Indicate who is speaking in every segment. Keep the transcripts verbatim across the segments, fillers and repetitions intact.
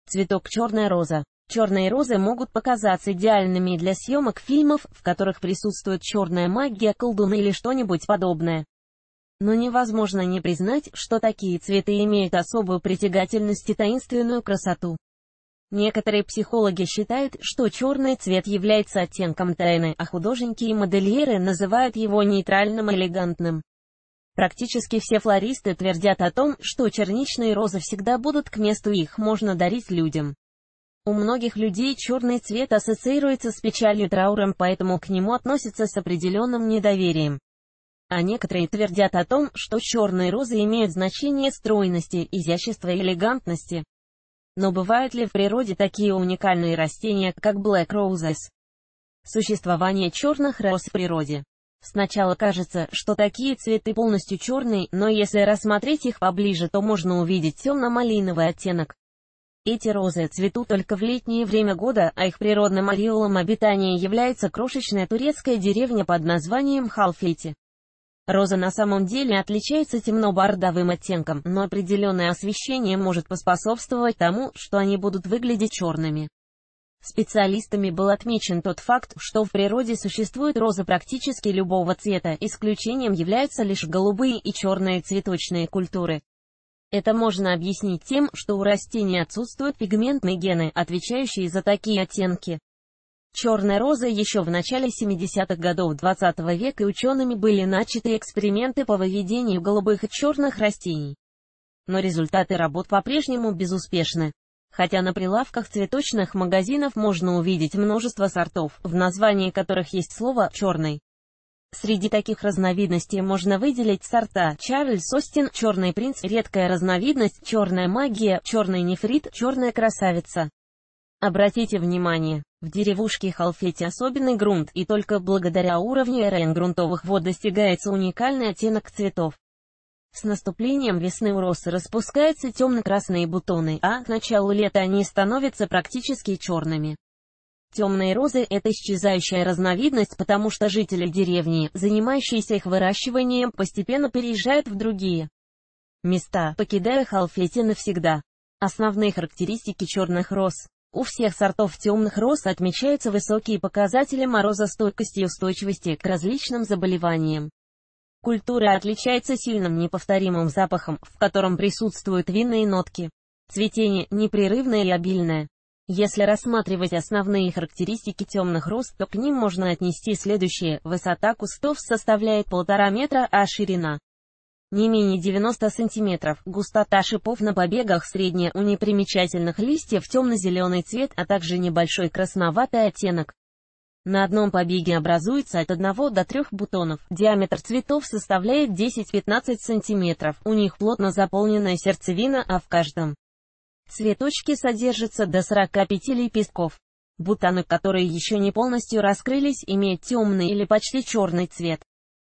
Speaker 1: Цветок черная роза. Черные розы могут показаться идеальными для съемок фильмов, в которых присутствует черная магия, колдуны или что-нибудь подобное. Но невозможно не признать, что такие цветы имеют особую притягательность и таинственную красоту. Некоторые психологи считают, что черный цвет является оттенком тайны, а художники и модельеры называют его нейтральным и элегантным. Практически все флористы твердят о том, что черничные розы всегда будут к месту, и их можно дарить людям. У многих людей черный цвет ассоциируется с печалью и трауром, поэтому к нему относятся с определенным недоверием. А некоторые твердят о том, что черные розы имеют значение стройности, изящества и элегантности. Но бывают ли в природе такие уникальные растения, как Black Roses? Существование черных роз в природе. Сначала кажется, что такие цветы полностью черные, но если рассмотреть их поближе, то можно увидеть темно-малиновый оттенок. Эти розы цветут только в летнее время года, а их природным ореолом обитания является крошечная турецкая деревня под названием Халфети. Роза на самом деле отличается темно-бордовым оттенком, но определенное освещение может поспособствовать тому, что они будут выглядеть черными. Специалистами был отмечен тот факт, что в природе существуют розы практически любого цвета, исключением являются лишь голубые и черные цветочные культуры. Это можно объяснить тем, что у растений отсутствуют пигментные гены, отвечающие за такие оттенки. Черная роза еще в начале семидесятых годов двадцатого века учеными были начаты эксперименты по выведению голубых и черных растений. Но результаты работ по-прежнему безуспешны. Хотя на прилавках цветочных магазинов можно увидеть множество сортов, в названии которых есть слово «черный». Среди таких разновидностей можно выделить сорта Чарльз Остин, черный принц, редкая разновидность, черная магия, черный нефрит, черная красавица. Обратите внимание, в деревушке Халфети особенный грунт, и только благодаря уровню эр эн грунтовых вод достигается уникальный оттенок цветов. С наступлением весны у роз распускаются темно-красные бутоны, а к началу лета они становятся практически черными. Темные розы – это исчезающая разновидность, потому что жители деревни, занимающиеся их выращиванием, постепенно переезжают в другие места, покидая Халфети навсегда. Основные характеристики черных роз. У всех сортов темных роз отмечаются высокие показатели морозостойкости и устойчивости к различным заболеваниям. Культура отличается сильным неповторимым запахом, в котором присутствуют винные нотки. Цветение непрерывное и обильное. Если рассматривать основные характеристики темных роз, то к ним можно отнести следующее: высота кустов составляет полтора метра, а ширина не менее девяноста сантиметров, густота шипов на побегах средняя, у непримечательных листьев темно-зеленый цвет, а также небольшой красноватый оттенок. На одном побеге образуется от одного до трёх бутонов, диаметр цветов составляет десять-пятнадцать сантиметров, у них плотно заполненная сердцевина, а в каждом цветочке содержится до сорока пяти лепестков. Бутоны, которые еще не полностью раскрылись, имеют темный или почти черный цвет.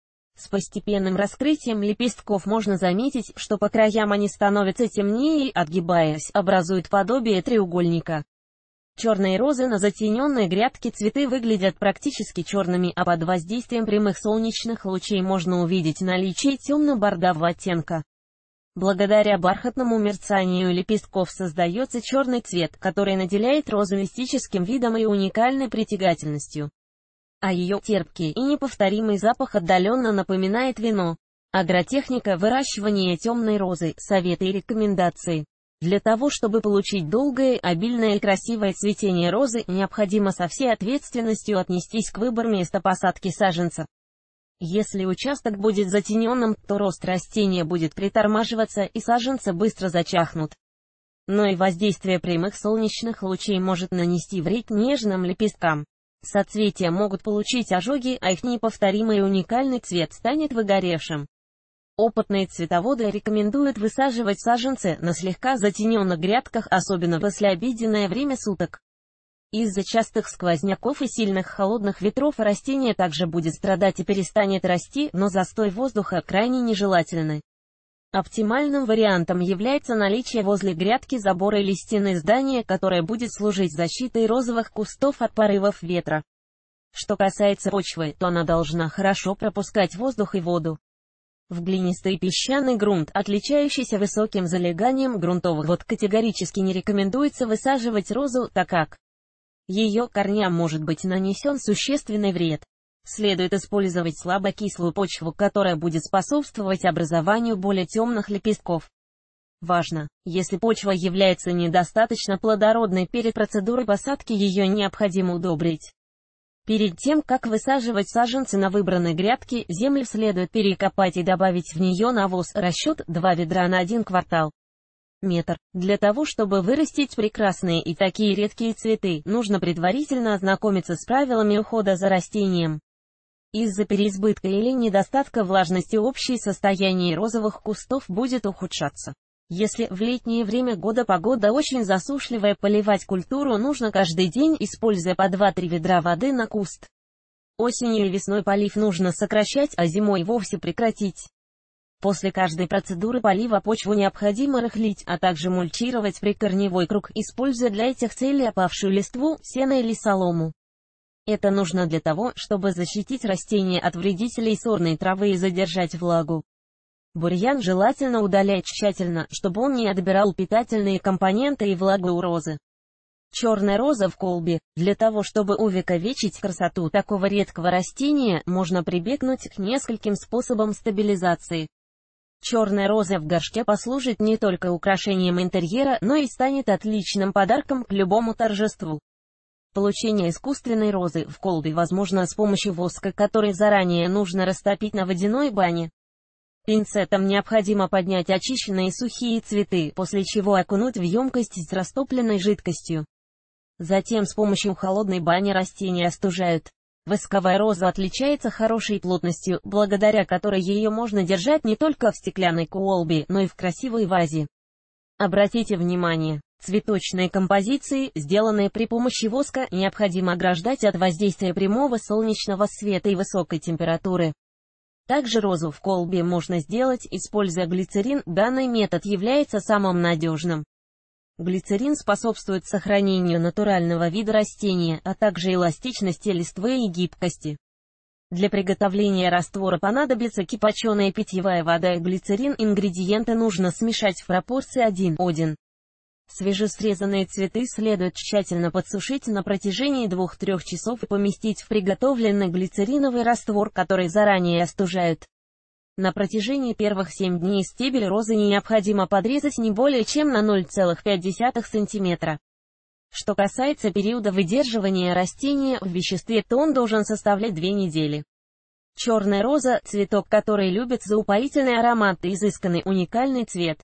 Speaker 1: С постепенным раскрытием лепестков можно заметить, что по краям они становятся темнее и, отгибаясь, образуют подобие треугольника. Черные розы на затененной грядке цветы выглядят практически черными, а под воздействием прямых солнечных лучей можно увидеть наличие темно-бордового оттенка. Благодаря бархатному мерцанию лепестков создается черный цвет, который наделяет розу мистическим видом и уникальной притягательностью. А ее терпкий и неповторимый запах отдаленно напоминает вино. Агротехника выращивания темной розы, советы и рекомендации. Для того, чтобы получить долгое, обильное и красивое цветение розы, необходимо со всей ответственностью отнестись к выбору места посадки саженца. Если участок будет затененным, то рост растения будет притормаживаться и саженцы быстро зачахнут. Но и воздействие прямых солнечных лучей может нанести вред нежным лепесткам. Соцветия могут получить ожоги, а их неповторимый и уникальный цвет станет выгоревшим. Опытные цветоводы рекомендуют высаживать саженцы на слегка затененных грядках, особенно в послеобеденное время суток. Из-за частых сквозняков и сильных холодных ветров растение также будет страдать и перестанет расти, но застой воздуха крайне нежелательный. Оптимальным вариантом является наличие возле грядки забора или стены здания, которое будет служить защитой розовых кустов от порывов ветра. Что касается почвы, то она должна хорошо пропускать воздух и воду. В глинистый песчаный грунт, отличающийся высоким залеганием грунтовых вод, категорически не рекомендуется высаживать розу, так как ее корням может быть нанесен существенный вред. Следует использовать слабокислую почву, которая будет способствовать образованию более темных лепестков. Важно, если почва является недостаточно плодородной перед процедурой посадки, ее необходимо удобрить. Перед тем, как высаживать саженцы на выбранной грядке, землю следует перекопать и добавить в нее навоз, расчет два ведра на один квартал. Метр. Для того, чтобы вырастить прекрасные и такие редкие цветы, нужно предварительно ознакомиться с правилами ухода за растением. Из-за переизбытка или недостатка влажности общее состояние розовых кустов будет ухудшаться. Если в летнее время года погода очень засушливая, поливать культуру нужно каждый день, используя по два-три ведра воды на куст. Осенью и весной полив нужно сокращать, а зимой вовсе прекратить. После каждой процедуры полива почву необходимо рыхлить, а также мульчировать прикорневой круг, используя для этих целей опавшую листву, сено или солому. Это нужно для того, чтобы защитить растения от вредителей сорной травы и задержать влагу. Бурьян желательно удалять тщательно, чтобы он не отбирал питательные компоненты и влагу у розы. Черная роза в колбе. Для того, чтобы увековечить красоту такого редкого растения, можно прибегнуть к нескольким способам стабилизации. Черная роза в горшке послужит не только украшением интерьера, но и станет отличным подарком к любому торжеству. Получение искусственной розы в колбе возможно с помощью воска, который заранее нужно растопить на водяной бане. Пинцетом необходимо поднять очищенные сухие цветы, после чего окунуть в емкость с растопленной жидкостью. Затем с помощью холодной бани растения остужают. Восковая роза отличается хорошей плотностью, благодаря которой ее можно держать не только в стеклянной колбе, но и в красивой вазе. Обратите внимание, цветочные композиции, сделанные при помощи воска, необходимо ограждать от воздействия прямого солнечного света и высокой температуры. Также розу в колбе можно сделать, используя глицерин. Данный метод является самым надежным. Глицерин способствует сохранению натурального вида растения, а также эластичности листвы и гибкости. Для приготовления раствора понадобится кипяченая питьевая вода и глицерин. Ингредиенты нужно смешать в пропорции один к одному. Свежесрезанные цветы следует тщательно подсушить на протяжении двух-трёх часов и поместить в приготовленный глицериновый раствор, который заранее остужают. На протяжении первых семи дней стебель розы необходимо подрезать не более чем на ноль целых пять десятых сантиметра. Что касается периода выдерживания растения в веществе, то он должен составлять две недели. Черная роза – цветок, который любит за упоительный аромат и изысканный уникальный цвет.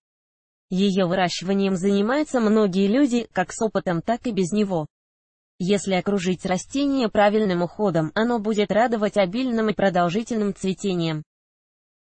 Speaker 1: Ее выращиванием занимаются многие люди, как с опытом, так и без него. Если окружить растение правильным уходом, оно будет радовать обильным и продолжительным цветением.